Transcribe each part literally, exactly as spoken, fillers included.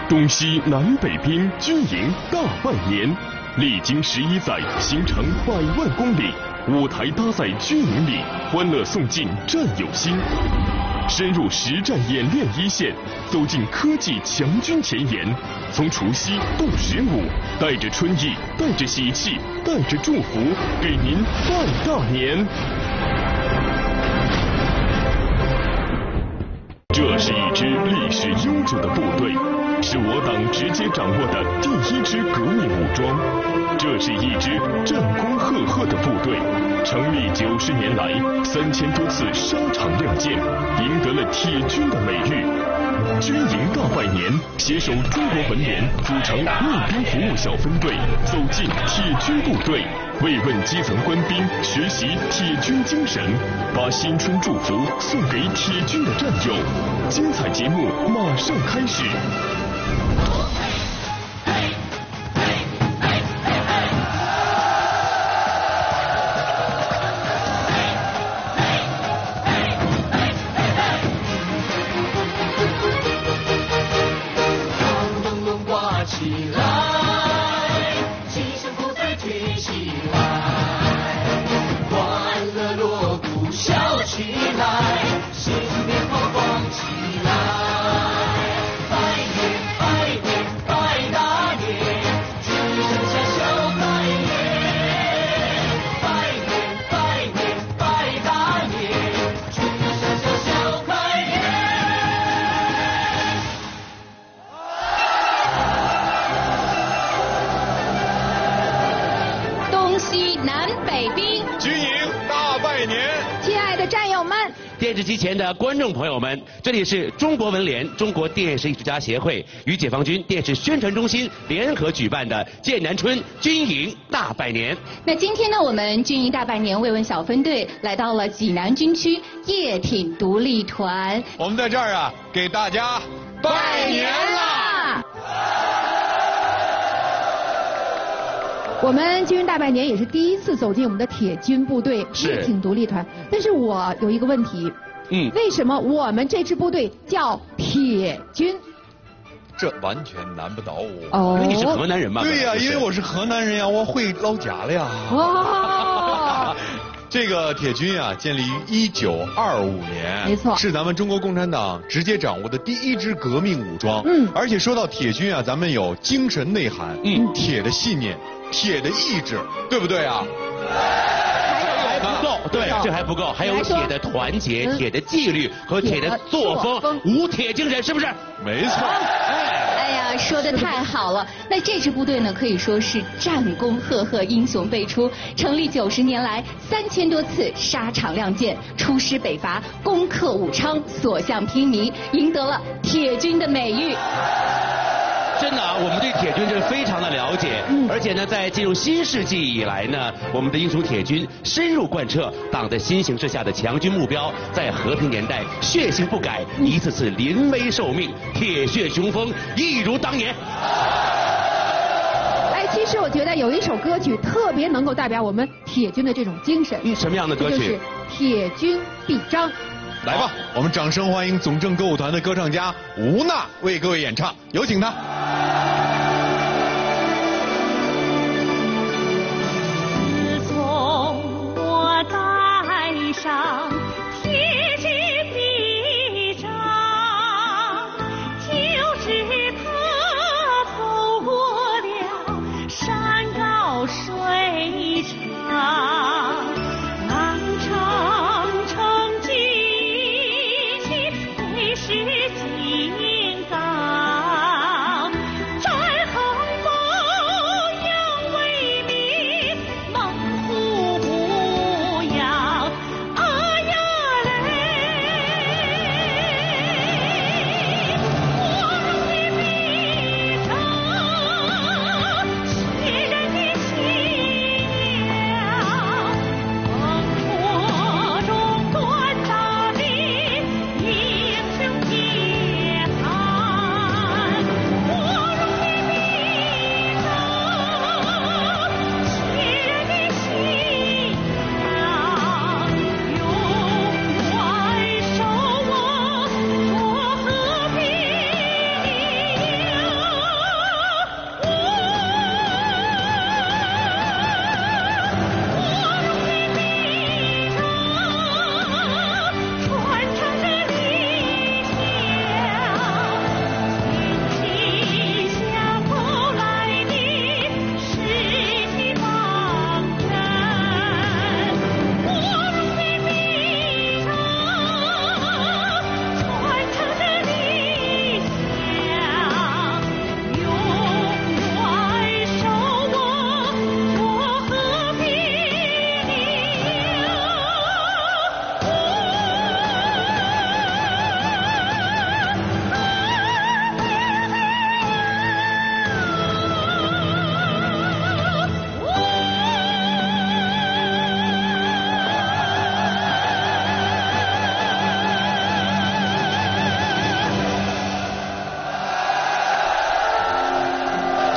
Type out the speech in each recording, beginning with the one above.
东西南北兵军营大拜年，历经十一载，行程百万公里，舞台搭在军营里，欢乐送进战友心。深入实战演练一线，走进科技强军前沿，从除夕到十五，带着春意，带着喜气，带着祝福，给您拜大年。这是一支历史悠久的部队，是我党直接掌握的第一支革命武装。这是一支战功赫赫的部队，成立九十年来，三千多次沙场亮剑，赢得了铁军的美誉。军营大拜年，携手中国文联组成募兵服务小分队，走进铁军部队，慰问基层官兵，学习铁军精神，把新春祝福送给铁军的战友。精彩节目马上开始。 电视机前的观众朋友们，这里是中国文联、中国电视艺术家协会与解放军电视宣传中心联合举办的剑南春军营大拜年。 那今天呢，我们军营大拜年慰问小分队来到了济南军区叶挺独立团。 我们在这儿啊，给大家拜年啦！ 我们军营大拜年也是第一次走进我们的铁军部队叶挺独立团，但是我有一个问题，嗯，为什么我们这支部队叫铁军？ 这完全难不倒我。 哦，因为你是河南人嘛？ 对呀、啊，因为我是河南人呀，我会捞甲了呀。 哇！ 这个铁军啊，建立于一九二五年， 没错， 是咱们中国共产党直接掌握的第一支革命武装。嗯，而且说到铁军啊，咱们有精神内涵，嗯，铁的信念，铁的意志，对不对啊？ 还不够，对，这还不够，还有铁的团结、铁的纪律和铁的作风，无铁精神，是不是？ 没错。 哎呀，说的太好了！那这支部队呢，可以说是战功赫赫，英雄辈出。成立九十年来，三千多次沙场亮剑，出师北伐，攻克武昌，所向披靡，赢得了铁军的美誉。 真的啊，我们对铁军是非常的了解，嗯、而且呢，在进入新世纪以来呢，我们的英雄铁军深入贯彻党的新形势下的强军目标，在和平年代血性不改，嗯、一次次临危受命，铁血雄风，一如当年。 哎，其实我觉得有一首歌曲特别能够代表我们铁军的这种精神。 嗯，什么样的歌曲？ 就是铁军必章。 来吧，我们掌声欢迎总政歌舞团的歌唱家吴娜为各位演唱，有请她。 自从我带上铁军臂章，就知他走过了山高水长，南昌城是金刚，战横风扬威名，猛虎不扬，啊呀嘞！我的臂章是人的脊梁，猛火中断大兵，英雄。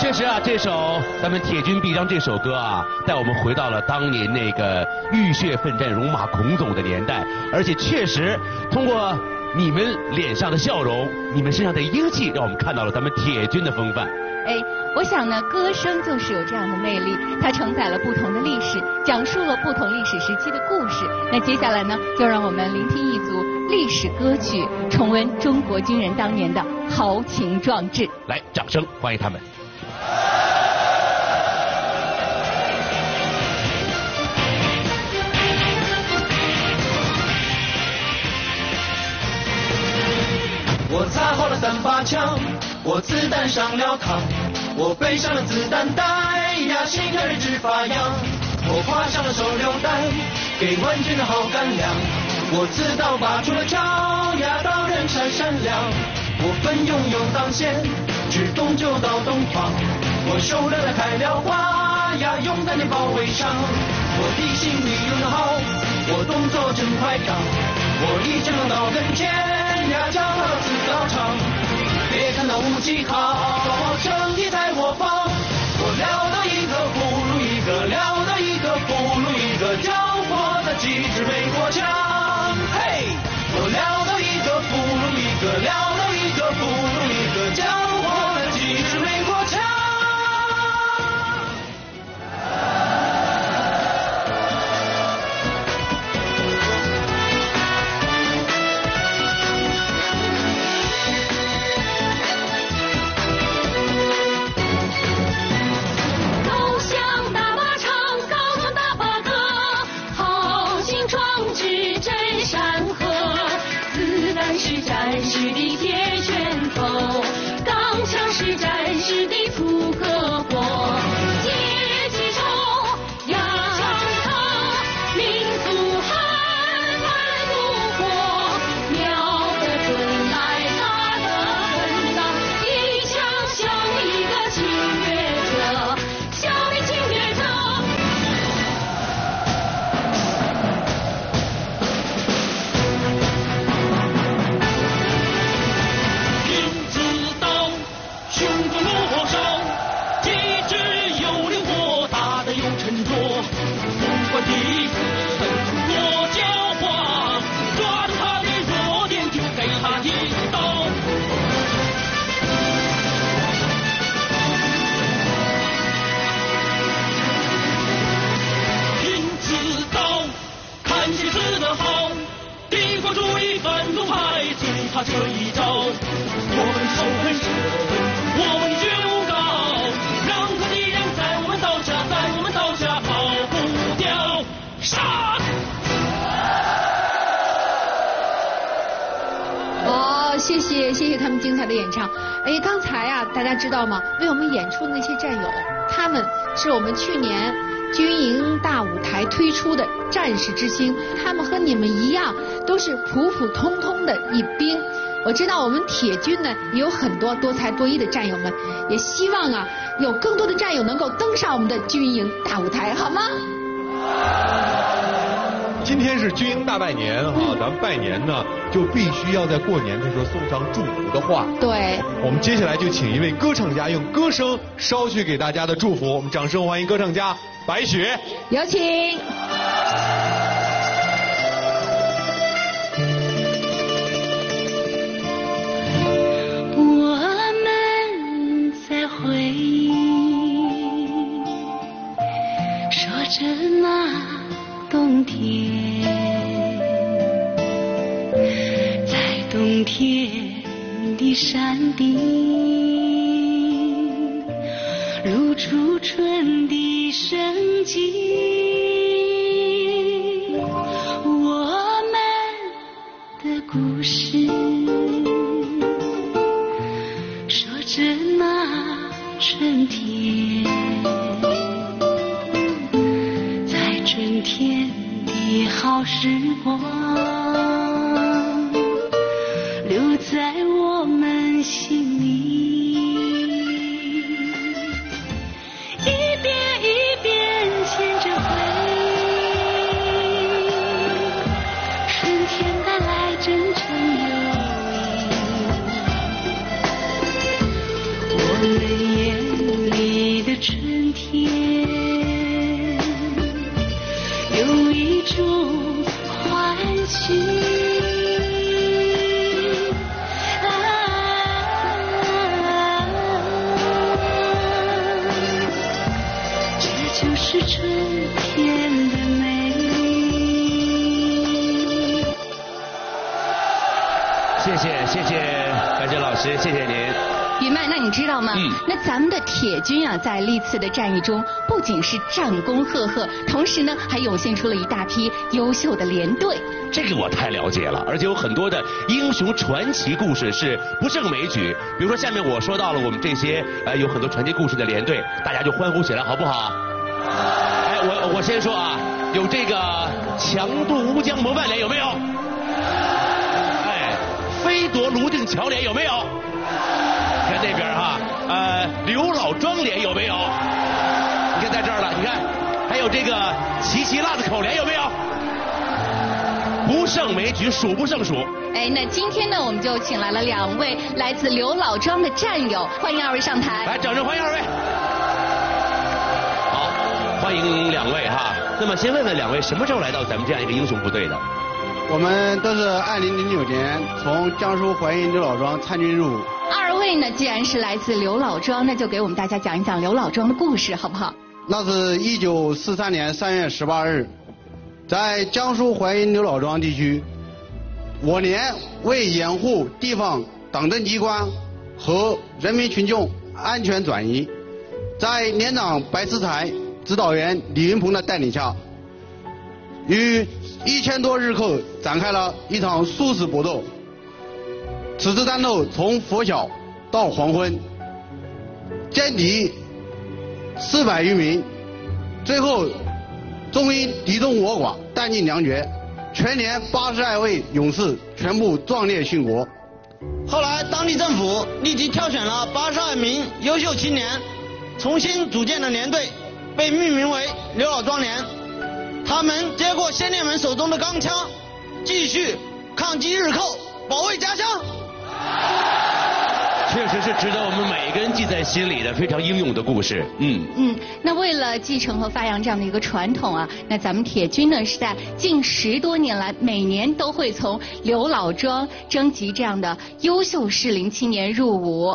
确实啊，这首咱们铁军臂章这首歌啊，带我们回到了当年那个浴血奋战、戎马倥偬的年代，而且确实通过你们脸上的笑容，你们身上的英气，让我们看到了咱们铁军的风范。 哎，我想呢，歌声就是有这样的魅力，它承载了不同的历史，讲述了不同历史时期的故事。那接下来呢，就让我们聆听一组历史歌曲，重温中国军人当年的豪情壮志。 来，掌声欢迎他们。 我擦好了三把枪，我子弹上了膛，我背上了子弹袋呀，心跳日志发扬。我挎上了手榴弹，给万军的好干粮。我自刀拔出了鞘呀，刀刃闪闪亮。我奋勇勇当先，指东就到东方。我手榴弹开了花呀，勇敢地保卫上。我的心里用得好，我动作真快张。我一直能到跟前呀，叫他自高唱。别看那武器好，胜利在我方。我撂倒一个不如一个，撂倒一个不如一个，叫我的旗帜美国强。嘿，我撂倒一个不如一个，撂倒一个不如一个，叫我的旗帜美国强。 是战士的铁拳头，钢枪是战士的粗刻薄，阶级中压强他，民族汉万祖国，瞄得准来打得很大，一枪消灭一个侵略者，消灭侵略者。他这一招，我们仇恨深，我们的觉悟高，让个敌人在我们刀下，在我们刀下跑不掉，杀！ 哦，谢谢谢谢他们精彩的演唱。哎，刚才啊，大家知道吗？为我们演出的那些战友，他们是我们去年军营大舞台推出的战士之星，他们和你们一样，都是普普通通的一兵。我知道我们铁军呢也有很多多才多艺的战友们，也希望啊有更多的战友能够登上我们的军营大舞台，好吗？ 今天是军营大拜年哈，嗯、咱们拜年呢就必须要在过年的时候送上祝福的话。 对， 我们接下来就请一位歌唱家用歌声捎去给大家的祝福，我们掌声欢迎歌唱家白雪， 有请。 着那冬天，在冬天的山顶，露出春的生机。我们的故事，说着那春天。春天的好时光，留在我们心里，一遍一遍牵着回忆，春天带来真诚友谊，我们眼里谢谢谢白雪老师，谢谢您。 于曼，那你知道吗？嗯，那咱们的铁军啊，在历次的战役中，不仅是战功赫赫，同时呢，还涌现出了一大批优秀的连队。 这个我太了解了，而且有很多的英雄传奇故事是不胜枚举。比如说下面我说到了我们这些呃有很多传奇故事的连队，大家就欢呼起来好不好？哎，我我先说啊，有这个强渡乌江模范连有没有？哎，飞夺泸定桥连有没有？看那边哈，呃，刘老庄连有没有？你看在这儿了，你看，还有这个齐齐辣子口连有没有？不胜枚举，数不胜数。 哎，那今天呢，我们就请来了两位来自刘老庄的战友，欢迎二位上台。 来，掌声欢迎二位。好，欢迎两位哈。那么先问问两位，什么时候来到咱们这样一个英雄部队的？ 我们都是二零零九年从江苏淮阴刘老庄参军入伍。 二位呢，既然是来自刘老庄，那就给我们大家讲一讲刘老庄的故事，好不好？ 那是一九四三年三月十八日，在江苏淮阴刘老庄地区，我连为掩护地方党政机关和人民群众安全转移，在连长白思才、指导员李云鹏的带领下，与一千多日寇展开了一场殊死搏斗。此次战斗从拂晓到黄昏，歼敌四百余名，最后终因敌众我寡，弹尽粮绝，全连八十二位勇士全部壮烈殉国。 后来当地政府立即挑选了八十二名优秀青年，重新组建的连队被命名为刘老庄连。他们接过先烈们手中的钢枪，继续抗击日寇，保卫家乡。 确实是值得我们每个人记在心里的非常英勇的故事。嗯嗯，那为了继承和发扬这样的一个传统啊，那咱们铁军呢是在近十多年来，每年都会从刘老庄征集这样的优秀适龄青年入伍。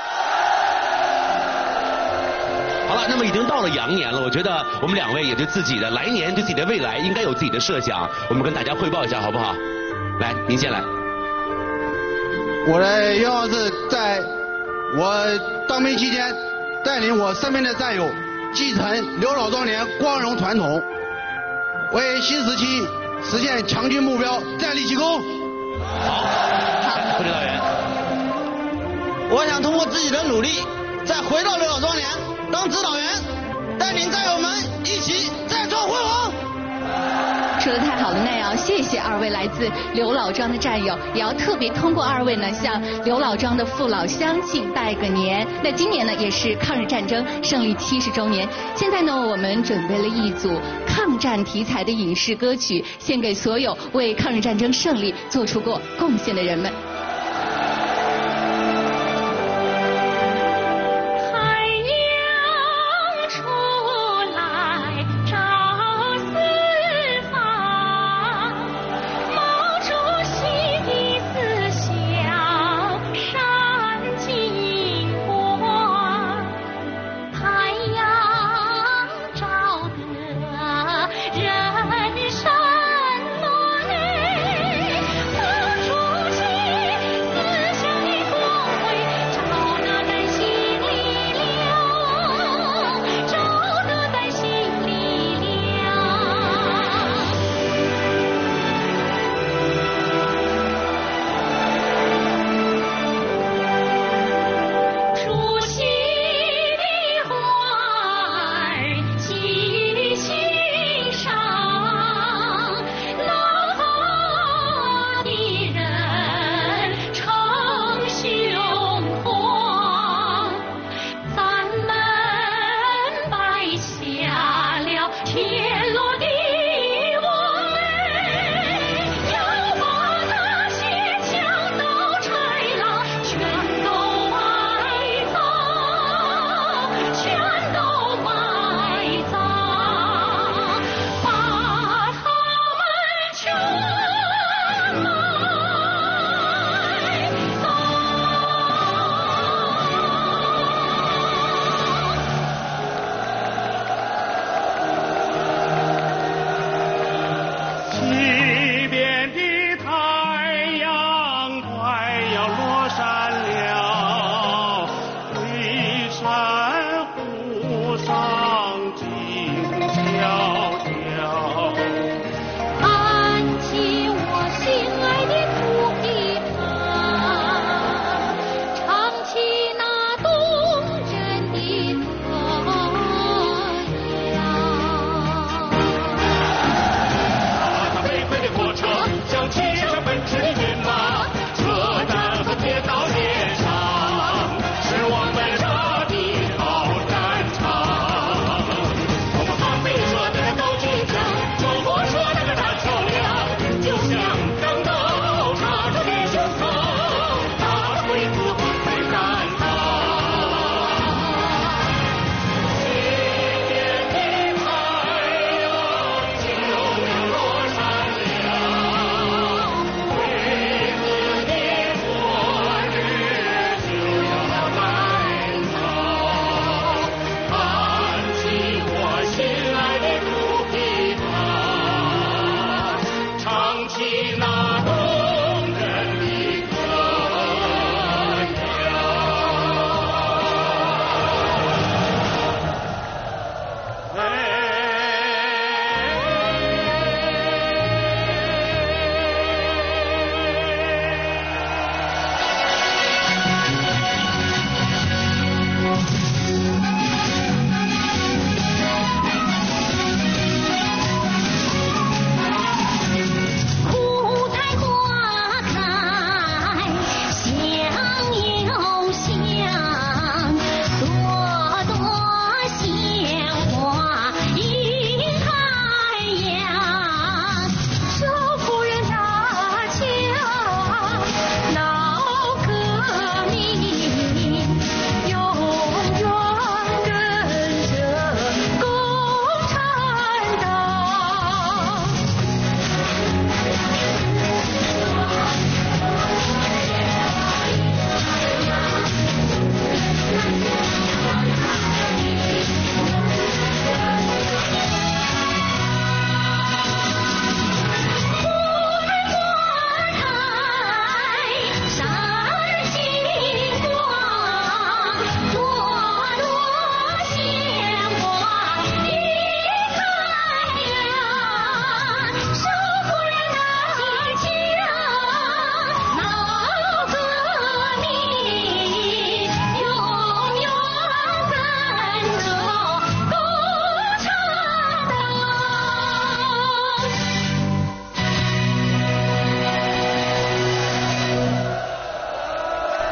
好了，那么已经到了羊年了，我觉得我们两位也对自己的来年、对自己的未来应该有自己的设想，我们跟大家汇报一下好不好？来，您先来。 我的愿望是在我当兵期间，带领我身边的战友继承刘老庄连光荣传统，为新时期实现强军目标战立奇功。 好，副指导员， 我想通过自己的努力，再回到刘老庄连当指导员，带领战友们一起再创辉煌。 说得太好了，那也要谢谢二位来自刘老庄的战友，也要特别通过二位呢向刘老庄的父老乡亲拜个年。那今年呢也是抗日战争胜利七十周年，现在呢我们准备了一组抗战题材的影视歌曲，献给所有为抗日战争胜利做出过贡献的人们。 人生暖，付出心。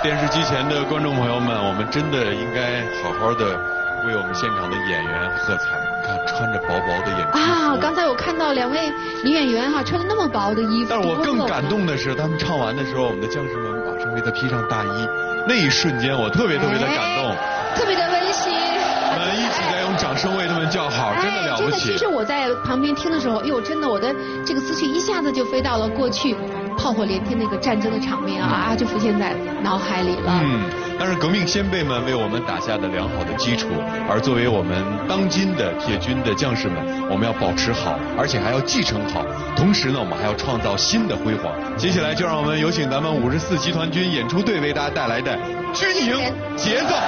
电视机前的观众朋友们，我们真的应该好好的为我们现场的演员喝彩。看，穿着薄薄的演出服啊，刚才我看到两位女演员哈、啊，穿着那么薄的衣服。 但是我更感动的是，他们唱完的时候，我们的将士们马上为他披上大衣，那一瞬间我特别特别的感动， 哎、特别的温馨。 我们一起在用掌声为他们叫好， 哎、 真的了不起。 真的，其实我在旁边听的时候，哎呦，真的我的这个思绪一下子就飞到了过去炮火连天那个战争的场面啊，啊就浮现在脑海里了。 嗯，但是革命先辈们为我们打下的良好的基础，而作为我们当今的铁军的将士们，我们要保持好，而且还要继承好，同时呢，我们还要创造新的辉煌。接下来就让我们有请咱们五十四集团军演出队为大家带来的军营节奏。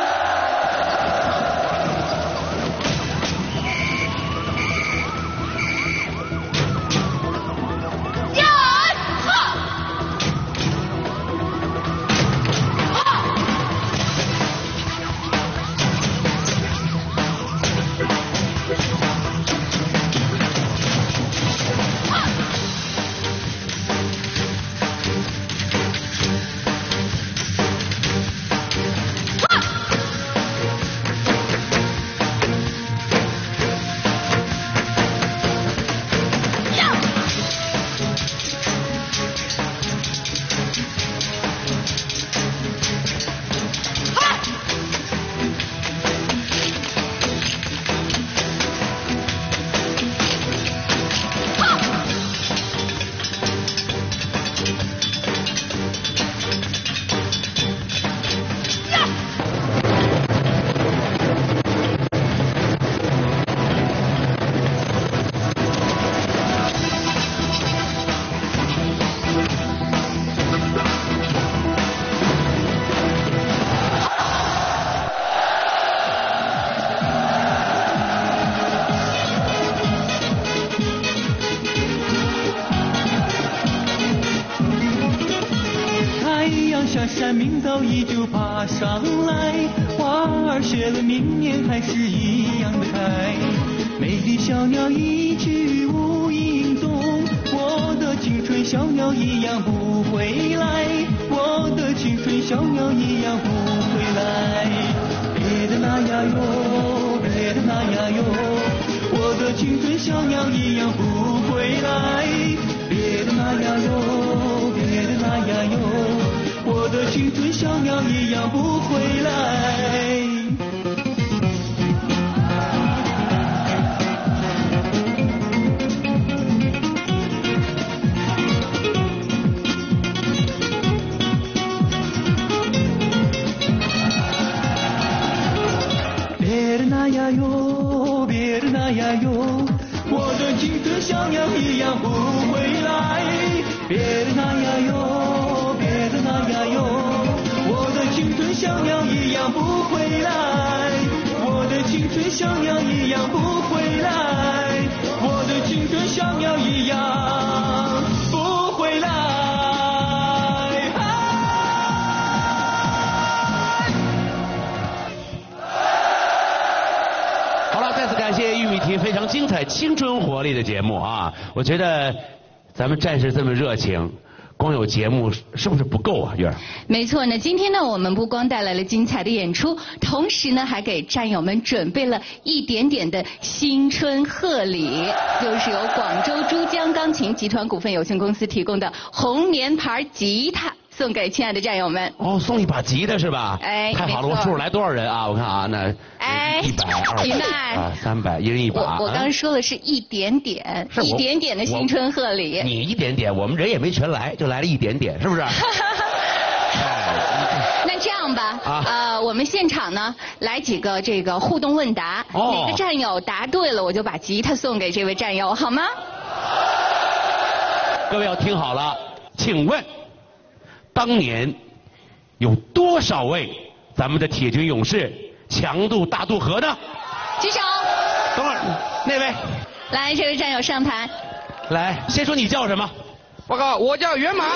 山明早已就爬上来，花儿谢了明年还是一样的开。美丽小鸟一去无影踪，我的青春小鸟一样不回来，我的青春小鸟一样不回来。别的那呀哟，别的那呀哟，我的青春小鸟一样不回来。别的那呀哟，别的那呀哟，我的青春小鸟一样不回来。别的那呀哟，别的那呀哟，我的青春小鸟一样不回来。别的那呀哟，别的那呀哟，我的青春小鸟一样不回来。我的青春小鸟一样不回来。我的青春小鸟一样不回来。 好了，再次感谢玉米婷非常精彩、青春活力的节目啊！我觉得咱们战士这么热情，光有节目是不是不够啊？月儿。 没错呢，今天呢，我们不光带来了精彩的演出，同时呢，还给战友们准备了一点点的新春贺礼，就是由广州珠江钢琴集团股份有限公司提供的红棉牌吉他。送给亲爱的战友们。 哦，送一把吉他是吧？ 哎， 太好了！我数数来多少人啊？我看啊，那哎， 一百、二百啊，三百，一人一把。 我我刚才说的是一点点，一点点的新春贺礼。 你一点点，我们人也没全来，就来了一点点，是不是？ 那这样吧，啊、呃，我们现场呢来几个这个互动问答，哦、哪个战友答对了，我就把吉他送给这位战友，好吗？ 各位要听好了，请问。当年有多少位咱们的铁军勇士强渡大渡河呢？ 举手。 等会儿，那位。 来，这位战友上台。 来，先说你叫什么？ 报告，我叫圆满。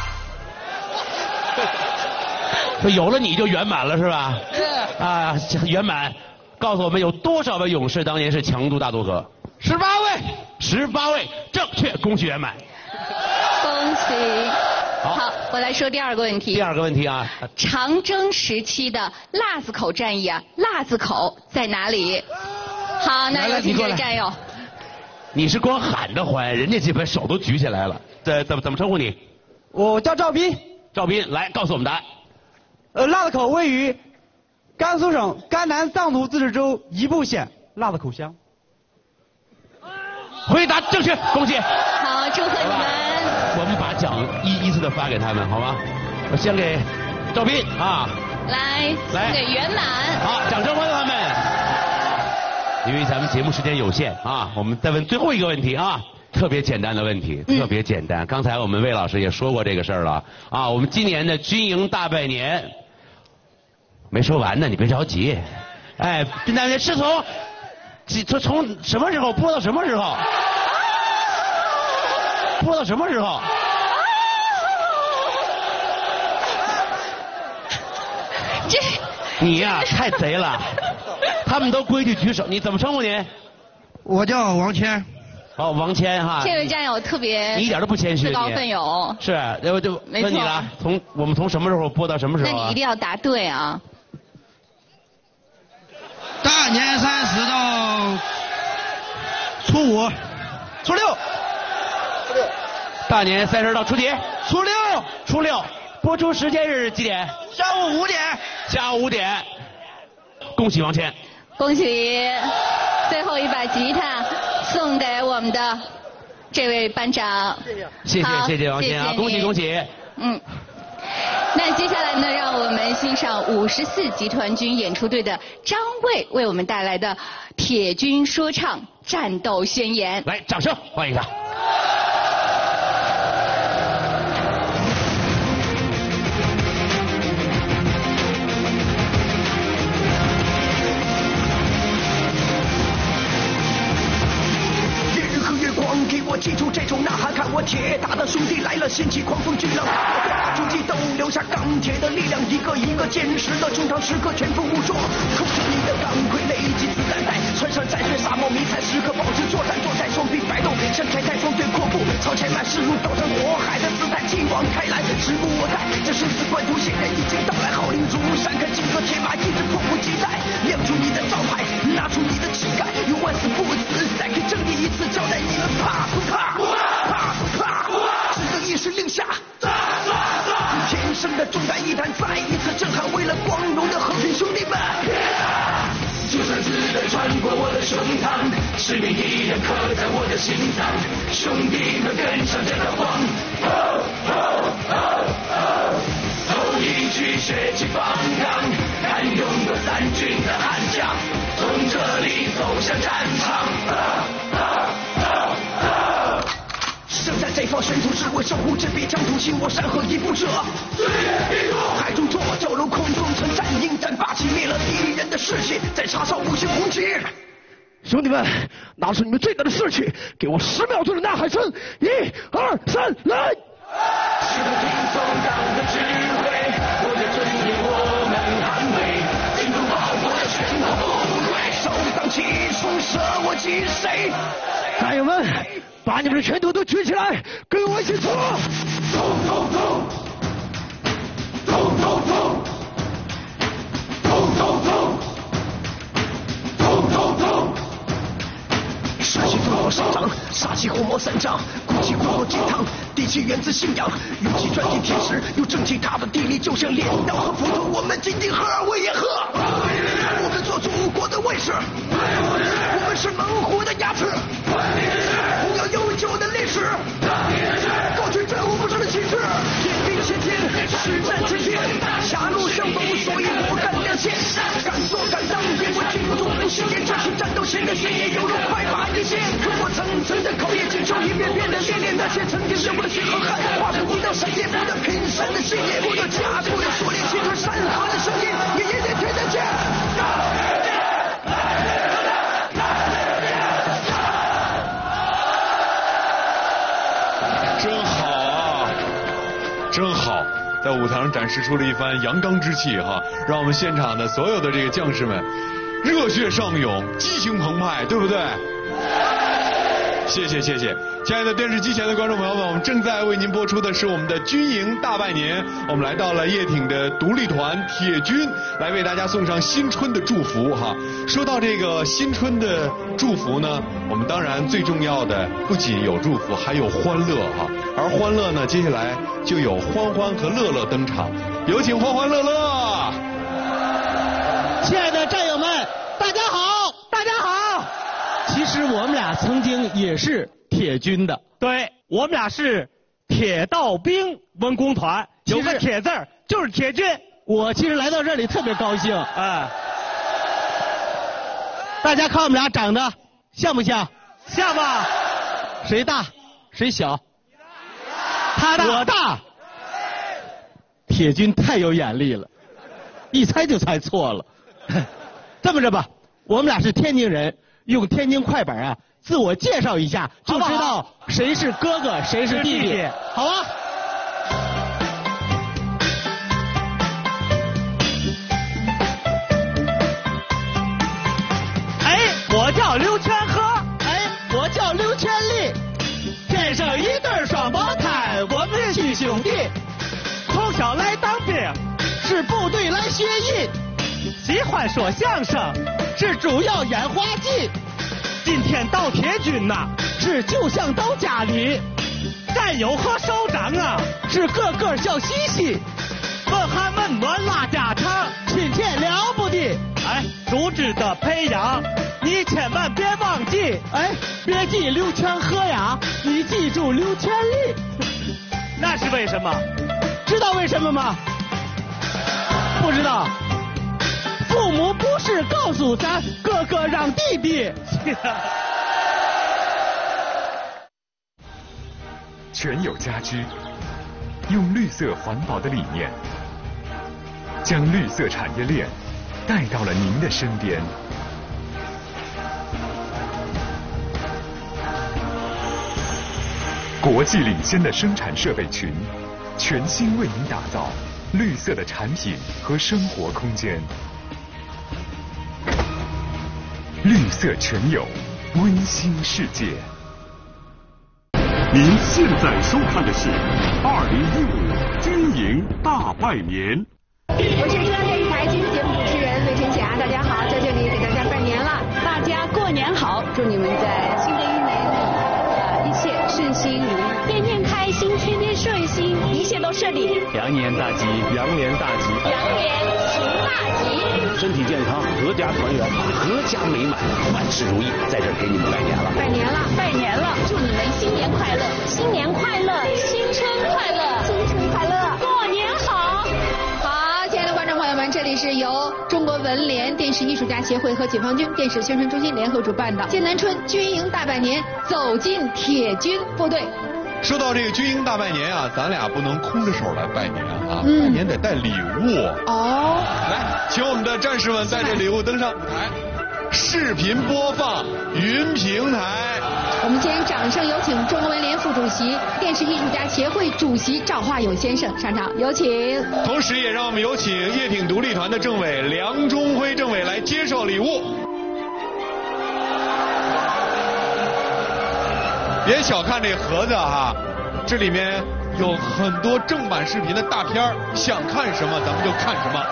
说有了你就圆满了是吧？ 是。 啊，圆满，告诉我们有多少位勇士当年是强渡大渡河？ 十八位。 十八位，正确，恭喜圆满。 恭喜。 好。 好我来说第二个问题。 第二个问题啊， 长征时期的腊子口战役啊，腊子口在哪里？好，那有请这位战友。 你是光喊着还，人家这边手都举起来了。这怎么怎么称呼你？ 我叫赵斌。 赵斌，来告诉我们答案。 呃，腊子口位于甘肃省甘南藏族自治州宜布县腊子口乡。 回答正确，恭喜。 好，祝贺你们。 我们把奖依依次的发给他们，好吗？我先给赵斌啊。 来， 来， 给圆满。 好，掌声欢迎他们。因为咱们节目时间有限啊，我们再问最后一个问题啊，特别简单的问题，特别简单。嗯、刚才我们魏老师也说过这个事儿了啊，我们今年的军营大拜年没说完呢，你别着急。哎，那是从从从什么时候播到什么时候？播到什么时候？ 这你呀、啊、太贼了。他们都规矩举手，你怎么称呼您？ 我叫王谦。 哦，王谦哈。 这位战友特别， 你一点都不谦虚， 自告奋勇。 是，我就问你了，从我们从什么时候播到什么时候、啊？ 那你一定要答对啊！ 大年三十到初五、初六。 初六。大年三十到初几？ 初六。 初六。播出时间是几点？ 下午五点。 下午五点。恭喜王谦， 恭喜！最后一把吉他送给我们的这位班长。 谢谢谢谢王谦啊，恭喜恭喜！ 嗯，那接下来呢，让我们欣赏五十四集团军演出队的张卫为我们带来的铁军说唱战斗宣言。 来，掌声欢迎他。 记住这种呐喊，看我铁打的兄弟来了，掀起狂风巨浪，画出激斗，留下钢铁的力量，一个一个坚实的中场时刻全副武装，扣着你的钢盔，累积子弹袋，穿上战靴，沙漠迷彩，时刻保持作战状态，双臂摆动，像开开双对阔步，朝前迈，势如刀山火海的姿态，继往开来，时不我待，这生死关头，显然已经到来，号令如山，看金戈铁马，一直迫不及待，亮出你的招牌，拿出你的气概，有万死不死，再给正义一次交代，你们怕不怕？怕怕怕！只等一声令下，天生的重担一旦再一次震撼，为了光荣的和平兄弟们。就算子弹穿过我的胸膛，使命依然刻在我的心脏，兄弟们跟上这个光。头一曲血气方刚，敢勇夺三军的悍将，从这里走向战场。生在这方玄土，是为守护这片疆土，信我山河一步者。海中坐，蛟龙空中曾战鹰战霸气，灭了敌人的士气，再插上五星红旗。 兄弟们，拿出你们最大的士气，给我十秒钟的呐喊声！一、二、三，来！ 是不听从党的指挥，我的尊严我们捍卫，进入保国的全国部队，首当其冲，舍我及谁？ 战友们，把你们的拳头都举起来，跟我一起冲！ 冲冲冲！冲冲冲！冲冲冲！冲冲冲！杀气烽火上涨，杀气火魔三丈，鼓起骨头金汤，地气源自信仰，勇气专进天时，有正气踏的地力，就像镰刀和斧头，我们金顶和二位也喝。我们做祖国的卫士，我们是猛虎的牙齿，弘扬悠久的历史，高举战无不胜的旗帜，天兵先天，实战前进，狭路相逢，所以我敢亮剑，敢做敢当，别问听不懂不信言，这是战斗前的宣言，犹如快马一线，通过层层的考验，经受一遍遍的练练，那些曾经流过的血和汗，化成一道闪电，不得拼身的信念，不得加速的锁链，清除山河的声音，也也得听得见。 真好啊，真好，在舞台上展示出了一番阳刚之气哈，让我们现场的所有的这个将士们热血上涌，激情澎湃，对不对？ 谢谢谢谢，亲爱的电视机前的观众朋友们，我们正在为您播出的是我们的军营大拜年，我们来到了叶挺的独立团铁军，来为大家送上新春的祝福哈。说到这个新春的祝福呢，我们当然最重要的不仅有祝福，还有欢乐哈。而欢乐呢，接下来就有欢欢和乐乐登场，有请欢欢乐乐。 亲爱的战友们，大家好，大家好。其实我们俩曾经也是铁军的， 对，我们俩是铁道兵文工团，有个铁字儿就是铁军。 我其实来到这里特别高兴，哎，大家看我们俩长得像不像？ 像吧？ 谁大？谁小？ 他大， 我大。铁军太有眼力了，一猜就猜错了。这么着吧，我们俩是天津人，用天津快板啊，自我介绍一下，就知道谁是哥哥，谁是弟弟，好吧？ 哎，我叫刘全和， 哎，我叫刘全利， 天生一对双胞胎，我们是兄弟，从小来当兵， 是部队来学艺。 喜欢说相声， 是主要演滑稽。 今天到铁军呐， 是就像到家里。 战友和首长啊， 是个个笑嘻嘻。 问寒问暖拉家常， 亲切了不得。 哎，组织的培养，你千万别忘记。 哎，别记刘全和呀，你记住刘全利。 那是为什么？ 知道为什么吗？不知道。父母不是告诉咱，哥哥让弟弟。 全友家居用绿色环保的理念，将绿色产业链带到了您的身边。国际领先的生产设备群，全新为您打造绿色的产品和生活空间。绿色全友，温馨世界。 您现在收看的是二零一五军营大拜年。 我是中央电视台军事节目主持人魏晨霞，大家好，在这里给大家拜年了， 大家过年好，祝你们在新的一年里呃一切顺心如意，天天开心，天天顺心，一切都顺利， 羊年大吉，羊年大吉， 羊年行大吉。 身体健康，阖家团圆，阖家美满，万事如意。在这儿给你们拜年了， 拜年了，拜年了！祝你们新年快乐，新年快乐，新春快乐，新春快乐，过年好！ 好，亲爱的观众朋友们，这里是由中国文联电视艺术家协会和解放军电视宣传中心联合主办的剑南春军营大拜年，走进铁军部队。 说到这个军营大拜年啊，咱俩不能空着手来拜年啊， 嗯、 拜年得带礼物。 哦， 来，请我们的战士们带着礼物登上舞台，视频播放云平台。 我们先掌声有请中国文联副主席、电视艺术家协会主席赵化友先生上场，有请。 同时也让我们有请叶挺独立团的政委梁中辉政委来接受礼物。别小看这盒子哈，这里面有很多正版视频的大片儿，想看什么咱们就看什么。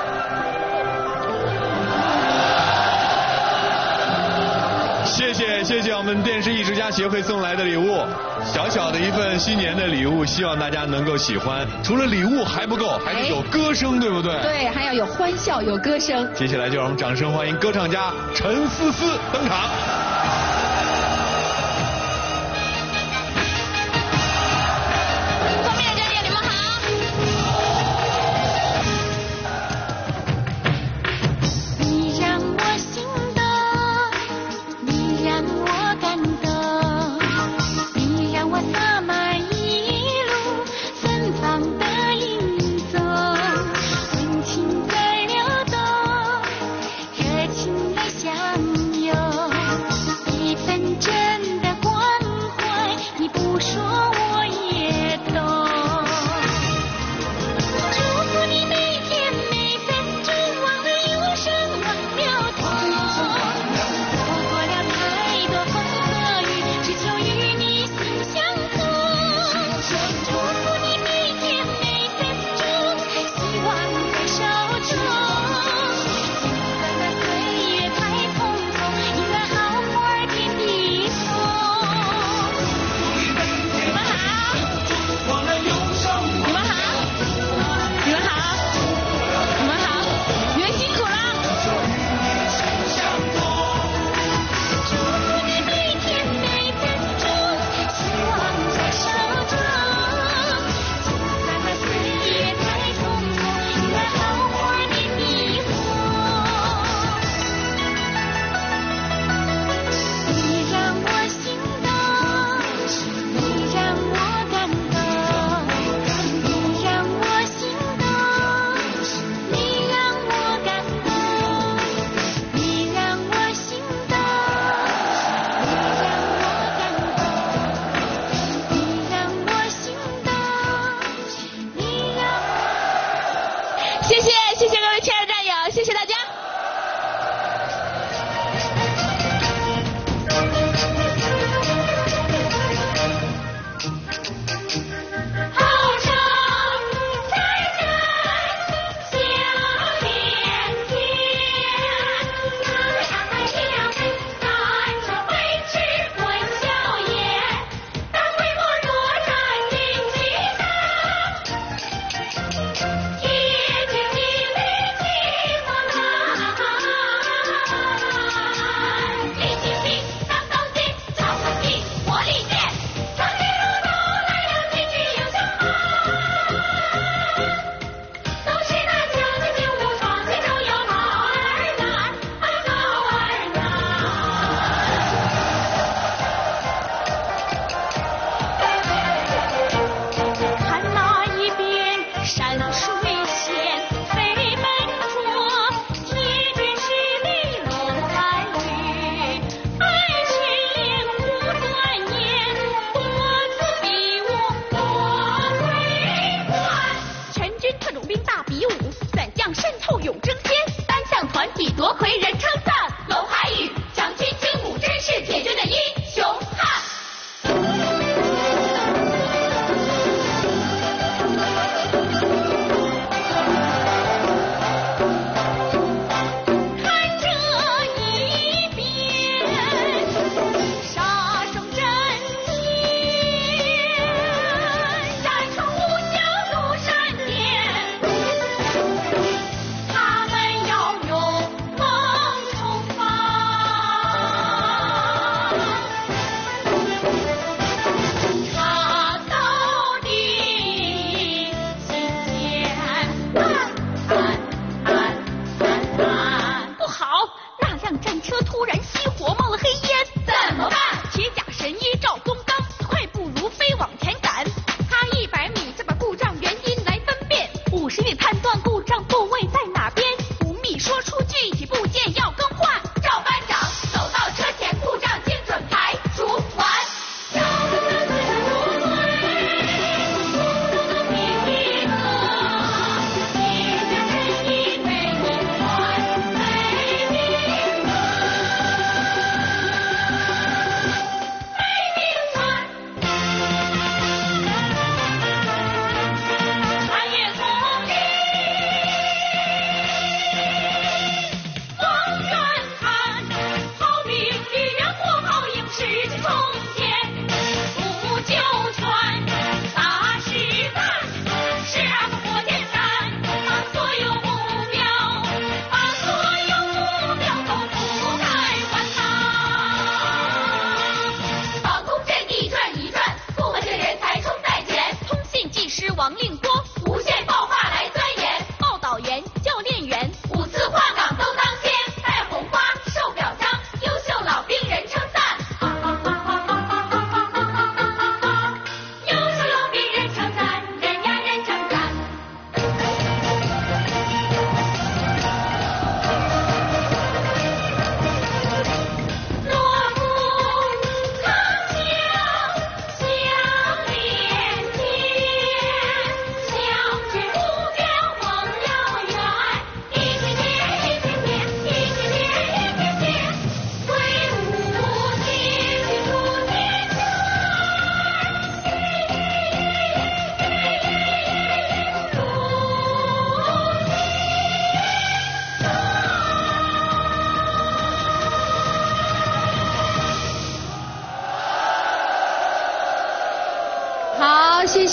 谢谢谢谢我们电视艺术家协会送来的礼物，小小的一份新年的礼物，希望大家能够喜欢。除了礼物还不够，还得有歌声，对不对？ 对，还要有欢笑，有歌声。 接下来就让我们掌声欢迎歌唱家陈思思登场。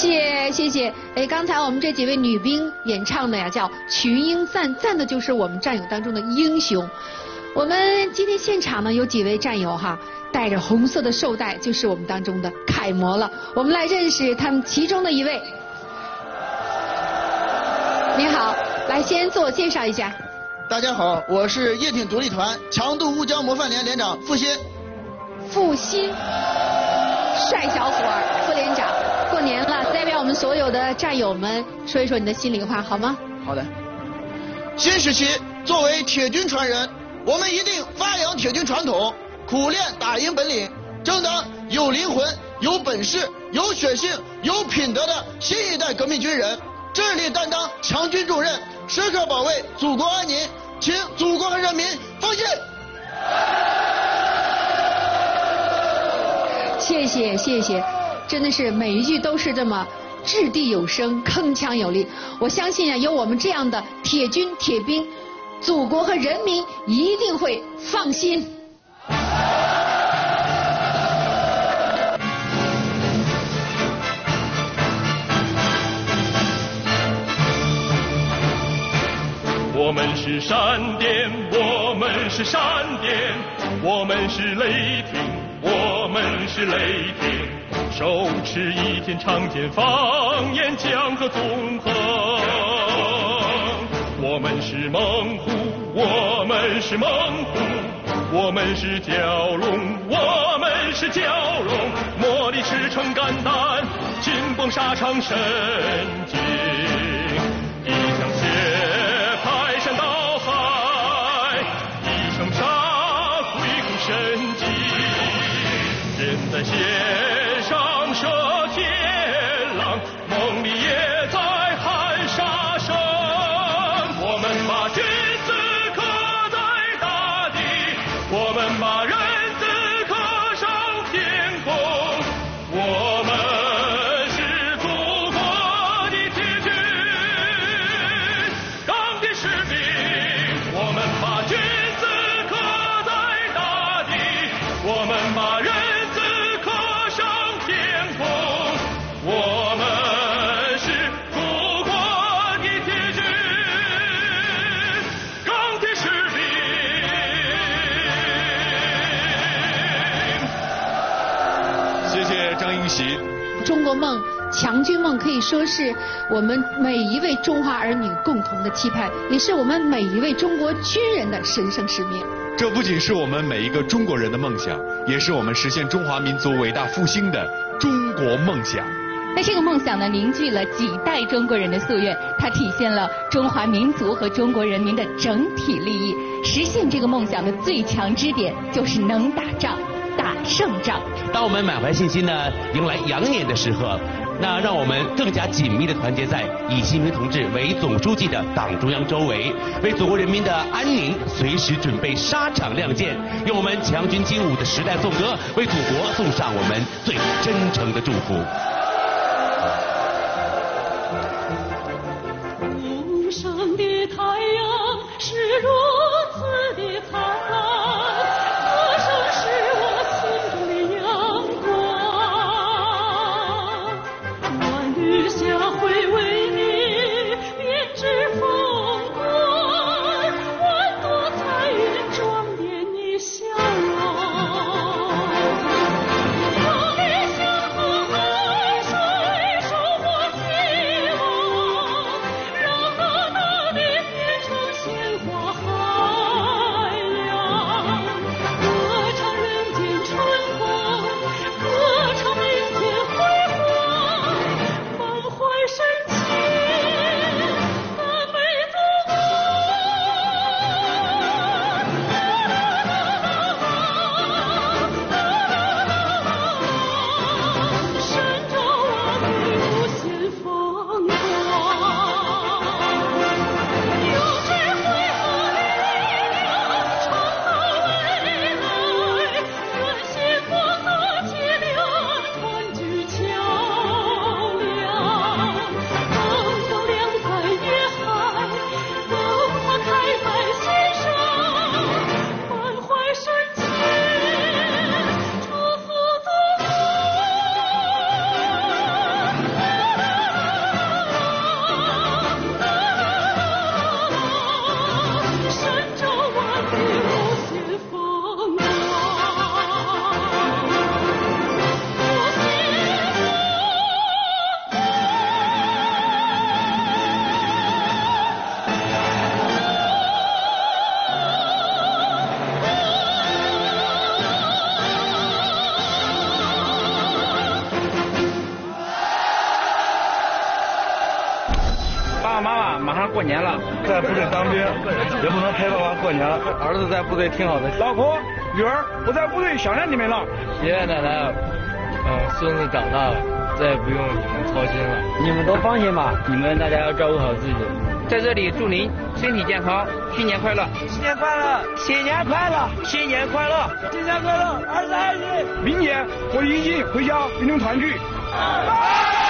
谢谢谢。哎，刚才我们这几位女兵演唱的呀，叫《群英赞》，赞的就是我们战友当中的英雄。我们今天现场呢有几位战友哈，戴着红色的绶带，就是我们当中的楷模了。我们来认识他们其中的一位。你好，来先自我介绍一下。 大家好，我是叶挺独立团强度乌胶模范连连长付鑫。 付鑫，帅小伙儿，副连长。过年了，代表我们所有的战友们说一说你的心里话，好吗？ 好的。新时期，作为铁军传人，我们一定发扬铁军传统，苦练打赢本领，争当有灵魂、有本事、有血性、有品德的新一代革命军人，致力担当强军重任，时刻保卫祖国安宁，请祖国和人民放心。 谢谢谢谢，真的是每一句都是这么掷地有声，铿锵有力。我相信啊，有我们这样的铁军铁兵，祖国和人民一定会放心。 我们是闪电，我们是闪电，我们是雷霆，我们是雷霆，手持一天长剑，放眼江河纵横。我们是猛虎，我们是猛虎，我们是蛟龙，我们是蛟龙，磨砺赤诚肝胆，紧绷沙场神经，一枪血排山倒海，一声杀鬼谷神迹，人在线上射天狼，梦里也在喊杀声。我们把君子刻在大地，我们把人字刻上天空，我们是祖国的铁军，钢铁士兵。我们把君子刻在大地，我们把人字刻上天空，我们是祖国的铁军，钢铁士兵。 谢谢张英习。 中国梦、强军梦可以说是我们每一位中华儿女共同的期盼，也是我们每一位中国军人的神圣使命。 这不仅是我们每一个中国人的梦想，也是我们实现中华民族伟大复兴的中国梦想。 那这个梦想呢，凝聚了几代中国人的夙愿，它体现了中华民族和中国人民的整体利益。实现这个梦想的最强支点就是能打仗，打胜仗。 当我们满怀信心呢，迎来羊年的时刻，那让我们更加紧密的团结在以习近平同志为总书记的党中央周围，为祖国人民的安宁随时准备沙场亮剑。用我们强军精武的时代颂歌，为祖国送上我们最真诚的祝福。 路上的太阳是如此的灿烂，歌声是我心中的阳光。万绿下会为你编织风光，万朵彩云装点你笑容。我理想和爱年了。 在部队当兵，也不能陪爸爸过年。 儿子在部队挺好的。 老婆、女儿不在部队想念你们了。 爷爷奶奶，嗯，孙子长大了，再也不用你们操心了。你们都放心吧，你们大家要照顾好自己。在这里祝您身体健康，新年快乐！ 新年快乐！ 新年快乐！新年快乐！ 新年快乐！儿子爱你！明年我一定回家与您团聚。